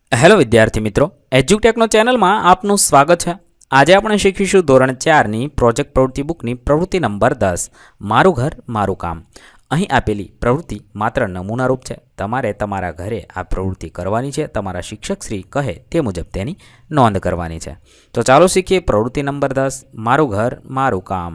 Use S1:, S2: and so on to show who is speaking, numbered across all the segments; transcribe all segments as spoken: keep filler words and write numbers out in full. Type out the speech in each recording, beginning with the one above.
S1: Hello विद्यार्थी मित्रों, एज्युटेकनो channel में आपनु स्वागत है। आज આપણે શીખીશું ધોરણ ચાર ની પ્રોજેક્ટ પ્રવૃત્તિ બુકની પ્રવૃત્તિ નંબર દસ મારું ઘર મારું કામ। અહીં આપેલી પ્રવૃત્તિ માત્ર નમૂનારૂપ છે। તમારે તમારા ઘરે આ પ્રવૃત્તિ કરવાની છે। તમારા શિક્ષક શ્રી કહે તે મુજબ તેની નોંધ કરવાની છે। તો ચાલો શીખીએ પ્રવૃત્તિ નંબર દસ મારું ઘર મારું કામ।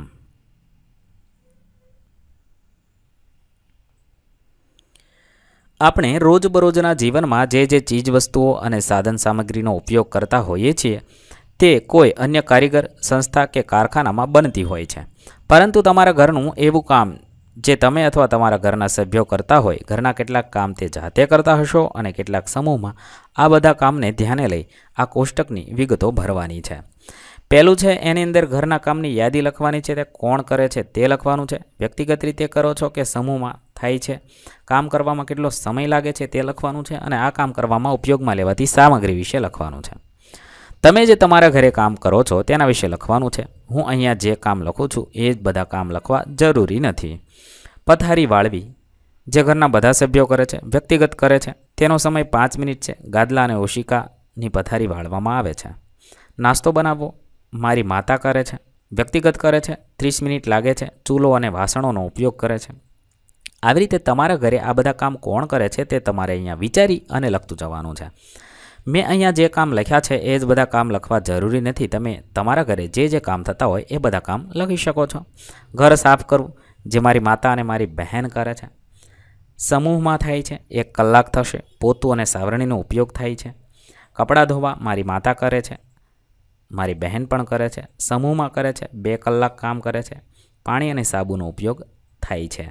S1: આપણે રોજબરોજના જીવનમાં જે જે ચીજ વસ્તુઓ અને સાધન સામગ્રીનો ઉપયોગ કરતા હોઈએ છીએ તે કોઈ અન્ય કારીગર સંસ્થા કે કારખાનામાં બનતી હોય છે। પરંતુ તમારા ઘરનું એવું કામ જે તમે અથવા તમારા ઘરના સભ્યો કરતા હોય, ઘરના કેટલાક કામ તે જાતે કરતા હશો અને કેટલાક સમૂહમાં આ બધા કામને ધ્યાને લઈ આ કોષ્ટકની વિગતો ભરવાની છે। પહેલું છે એની અંદર ઘરના કામની યાદી લખવાની છે। તે કોણ કરે છે તે લખવાનું છે। વ્યક્તિગત રીતે કરો છો કે સમૂહમાં થાય છે, કામ કરવામાં કેટલો સમય લાગે છે તે લખવાનું છે અને આ કામ કરવામાં ઉપયોગમાં લેવાતી સામગ્રી વિશે લખવાનું છે। તમે જે તમારા ઘરે કામ કરો છો તેના વિશે લખવાનું છે। હું અહીંયા જે કામ લખું છું એ જ બધા કામ લખવા જરૂરી નથી। પથારી વાળવી જે ઘરના બધા સભ્યો કરે છે, વ્યક્તિગત કરે છે, તેનો સમય પાંચ મિનિટ છે। ગાદલા અને ઓશિકાની પથારી વાળવામાં આવે છે। નાસ્તો બનાવવો મારી માતા કરે છે, વ્યક્તિગત કરે છે, ત્રીસ મિનિટ લાગે છે। ચૂલો અને વાસણોનો ઉપયોગ કરે છે। આવી રીતે તમારા ઘરે આ બધા કામ કોણ કરે છે તે તમારે અહીંયા વિચારી અને લખતું જવાનું છે। મેં અહીંયા જે કામ લખ્યા છે એ જ બધા કામ લખવા જરૂરી નથી। તમે તમારા ઘરે જે જે કામ થતા હોય એ બધા કામ લખી શકો છો। ઘર સાફ કરવું જે મારી માતા અને મારી બહેન કરે છે, સમૂહમાં થાય છે, એક કલાક થશે। પોતું અને સાવરણીનો ઉપયોગ થાય છે। કપડાં ધોવા મારી માતા કરે છે, મારી બહેન પણ કરે છે, સમૂહમાં કરે છે, બે કલાક કામ કરે છે। પાણી અને સાબુનો ઉપયોગ થાય છે।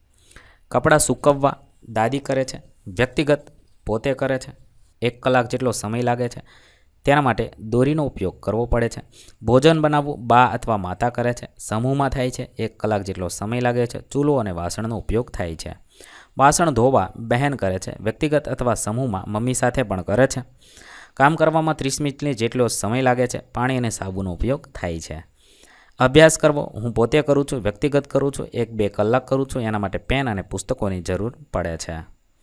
S1: કપડાં સૂકવવા દાદી કરે છે, વ્યક્તિગત પોતે કરે છે, એક કલાક જેટલો સમય લાગે છે, તેના માટે દોરીનો ઉપયોગ કરવો પડે છે। ભોજન બનાવવું બા અથવા માતા કરે છે, સમૂહમાં થાય છે, એક કલાક જેટલો સમય લાગે છે। ચૂલો અને વાસણનો ઉપયોગ થાય છે। વાસણ ધોવા બહેન કરે છે, વ્યક્તિગત અથવા સમૂહમાં મમ્મી સાથે પણ કરે છે। કામ કરવામાં ત્રીસ મિનિટની જેટલો સમય લાગે છે। પાણી અને સાબુનો ઉપયોગ થાય છે। અભ્યાસ કરવો હું પોતે કરું છું, વ્યક્તિગત કરું છું, એક બે કલાક કરું છું, એના માટે પેન અને પુસ્તકોની જરૂર પડે છે।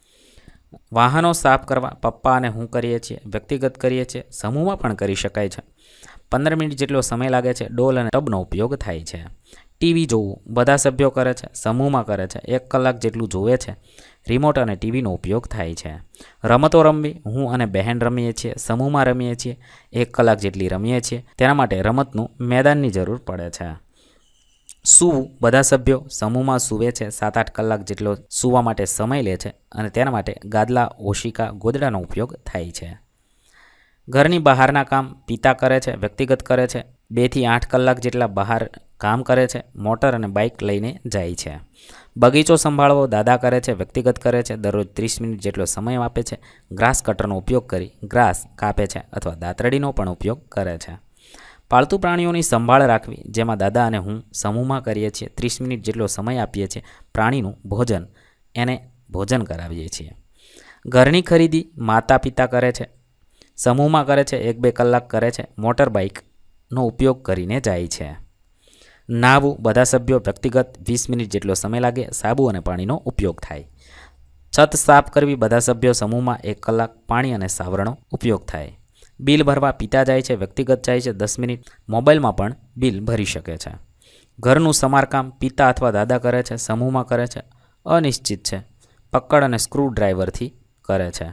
S1: વાહનો સાફ કરવા પપ્પા અને હું કરીએ છીએ, વ્યક્તિગત કરીએ છીએ, સમૂહમાં પણ કરી શકાય છે। પંદર મિનિટ જેટલો સમય લાગે છે। ડોલ અને ટબનો ઉપયોગ થાય છે। ટીવી જોવું બધા સભ્યો કરે છે, સમૂહમાં કરે છે, એક કલાક જેટલું જોવે છે। રિમોટ અને ટીવીનો ઉપયોગ થાય છે। રમતો રમવી હું અને બહેન રમીએ છીએ, સમૂહમાં રમીએ છીએ, એક કલાક જેટલી રમીએ છીએ, તેના માટે રમતનું મેદાનની જરૂર પડે છે। સૂવું બધા સભ્યો સમૂહમાં સૂવે છે, સાત આઠ કલાક જેટલો સૂવા માટે સમય લે છે અને તેના માટે ગાદલા, ઓશિકા, ગોદડાનો ઉપયોગ થાય છે। ઘરની બહારના કામ પિતા કરે છે, વ્યક્તિગત કરે છે, બેથી આઠ કલાક જેટલા બહાર કામ કરે છે, મોટર અને બાઇક લઈને જાય છે। બગીચો સંભાળવો દાદા કરે છે, વ્યક્તિગત કરે છે, દરરોજ ત્રીસ મિનિટ જેટલો સમય આપે છે। ગ્રાસ કટરનો ઉપયોગ કરી ગ્રાસ કાપે છે અથવા દાતરડીનો પણ ઉપયોગ કરે છે। પાળતુ પ્રાણીઓની સંભાળ રાખવી જેમાં દાદા અને હું સમૂહમાં કરીએ છીએ, ત્રીસ મિનિટ જેટલો સમય આપીએ છીએ। પ્રાણીનું ભોજન એને ભોજન કરાવીએ છીએ। ઘરની ખરીદી માતા પિતા કરે છે, સમૂહમાં કરે છે, એક બે કલાક કરે છે, મોટર બાઇકનો ઉપયોગ કરીને જાય છે। નાહવું બધા સભ્યો વ્યક્તિગત વીસ મિનિટ જેટલો સમય લાગે, સાબુ અને પાણીનો ઉપયોગ થાય। છત સાફ કરવી બધા સભ્યો સમૂહમાં એક કલાક, પાણી અને સાવરણનો ઉપયોગ થાય। બિલ ભરવા પિતા જાય છે, વ્યક્તિગત જાય છે, દસ મિનિટ, મોબાઈલમાં પણ બિલ ભરી શકે છે। ઘરનું સમારકામ પિતા અથવા દાદા કરે છે, સમૂહમાં કરે છે, અનિશ્ચિત છે, પકડ અને સ્ક્રૂ ડ્રાઈવરથી કરે છે।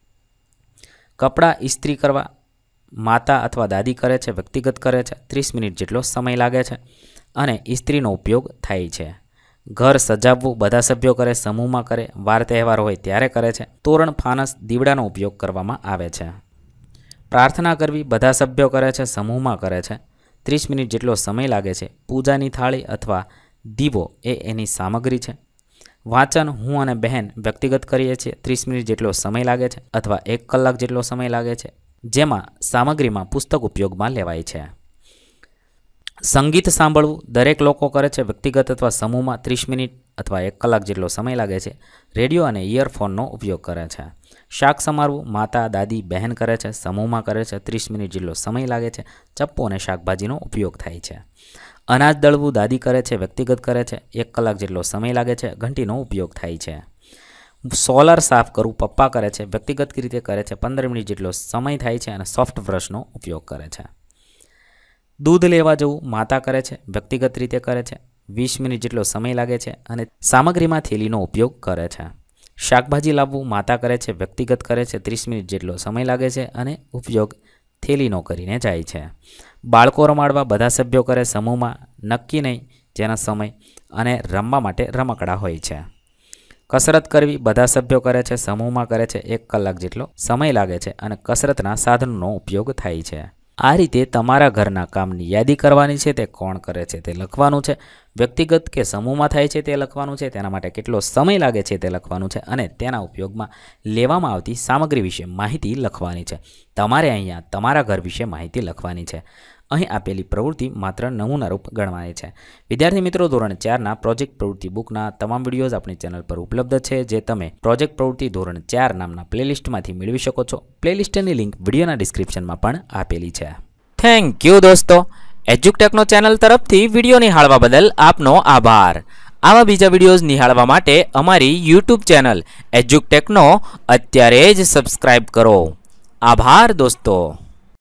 S1: કપડાં ઇસ્ત્રી કરવા માતા અથવા દાદી કરે છે, વ્યક્તિગત કરે છે, ત્રીસ મિનિટ જેટલો સમય લાગે છે અને ઇસ્ત્રીનો ઉપયોગ થાય છે। ઘર સજાવવું બધા સભ્યો કરે, સમૂહમાં કરે, વાર તહેવાર હોય ત્યારે કરે છે। તોરણ, ફાનસ, દીવડાનો ઉપયોગ કરવામાં આવે છે। પ્રાર્થના કરવી બધા સભ્યો કરે છે, સમૂહમાં કરે છે, ત્રીસ મિનિટ જેટલો સમય લાગે છે। પૂજાની થાળી અથવા દીવો એ એની સામગ્રી છે। વાંચન હું અને બહેન વ્યક્તિગત કરીએ છીએ, ત્રીસ મિનિટ જેટલો સમય લાગે છે અથવા એક કલાક જેટલો સમય લાગે છે, જેમાં સામગ્રીમાં પુસ્તક ઉપયોગમાં લેવાય છે। સંગીત સાંભળવું દરેક લોકો કરે છે, વ્યક્તિગત અથવા સમૂહમાં, ત્રીસ મિનિટ અથવા એક કલાક જેટલો સમય લાગે છે। રેડિયો અને ઇયરફોનનો ઉપયોગ કરે છે। શાક સમારવું માતા દાદી બહેન કરે છે, સમૂહમાં કરે છે, ત્રીસ મિનિટ જેટલો સમય લાગે છે। ચપ્પુ અને શાકભાજીનો ઉપયોગ થાય છે। અનાજ દળવું દાદી કરે છે, વ્યક્તિગત કરે છે, એક કલાક જેટલો સમય લાગે છે, ઘંટીનો ઉપયોગ થાય છે। સોલર સાફ કરવું પપ્પા કરે છે, વ્યક્તિગત રીતે કરે છે, પંદર મિનિટ જેટલો સમય થાય છે અને સોફ્ટ બ્રશનો ઉપયોગ કરે છે. દૂધ લેવા જવું માતા કરે છે, વ્યક્તિગત રીતે કરે છે, વીસ મિનિટ જેટલો સમય લાગે છે અને સામગ્રીમાં થેલીનો ઉપયોગ કરે છે. શાકભાજી લાવવું માતા કરે છે, વ્યક્તિગત કરે છે, ત્રીસ મિનિટ જેટલો સમય લાગે છે અને ઉપયોગ થેલીનો કરીને જાય છે. બાળકો રમાડવા બધા સભ્યો કરે સમૂહમાં, નક્કી નહીં જેના સમય અને રમવા માટે રમકડા હોય છે. કસરત કરવી બધા સભ્યો કરે છે, સમૂહમાં કરે છે, એક કલાક જેટલો સમય લાગે છે અને કસરતના સાધનોનો ઉપયોગ થાય છે. આ રીતે તમારા ઘરના કામની યાદી કરવાની છે, તે કોણ કરે છે તે લખવાનું છે, વ્યક્તિગત કે સમૂહમાં થાય છે તે લખવાનું છે, તેના માટે કેટલો સમય લાગે છે તે લખવાનું છે અને તેના ઉપયોગમાં લેવામાં આવતી સામગ્રી વિશે માહિતી લખવાની છે. તમારે અહીંયા તમારા ઘર વિશે માહિતી લખવાની છે. અહીં આપેલી પ્રવૃત્તિ માત્ર નમૂનારૂપ ગણવાની છે. વિદ્યાર્થી મિત્રો, ધોરણ ચારના પ્રોજેક્ટ પ્રવૃત્તિ બુકના તમામ વિડીયોઝ આપણી ચેનલ પર ઉપલબ્ધ છે, જે તમે પ્રોજેક્ટ પ્રવૃત્તિ ધોરણ ચાર નામના પ્લેલિસ્ટમાંથી મેળવી શકો છો. પ્લેલિસ્ટની લિંક વિડીયોના ડિસ્ક્રિપ્શનમાં પણ આપેલી છે. થેન્ક યુ દોસ્તો. એજ્યુકટેકનો ચેનલ તરફથી વિડીયો નિહાળવા બદલ આપનો આભાર. આવા બીજા વિડીયોઝ નિહાળવા માટે અમારી યુટ્યુબ ચેનલ એજ્યુકટેકનો અત્યારે જ સબસ્ક્રાઇબ કરો. આભાર દોસ્તો.